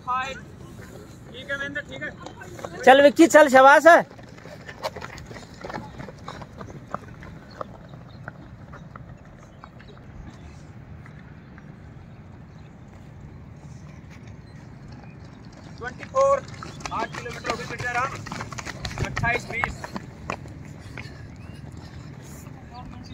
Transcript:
ठीक है महेंद्र, ठीक है। चल विक्की चल, शाबाश है। आठ किलोमीटर हो गए, 28-20।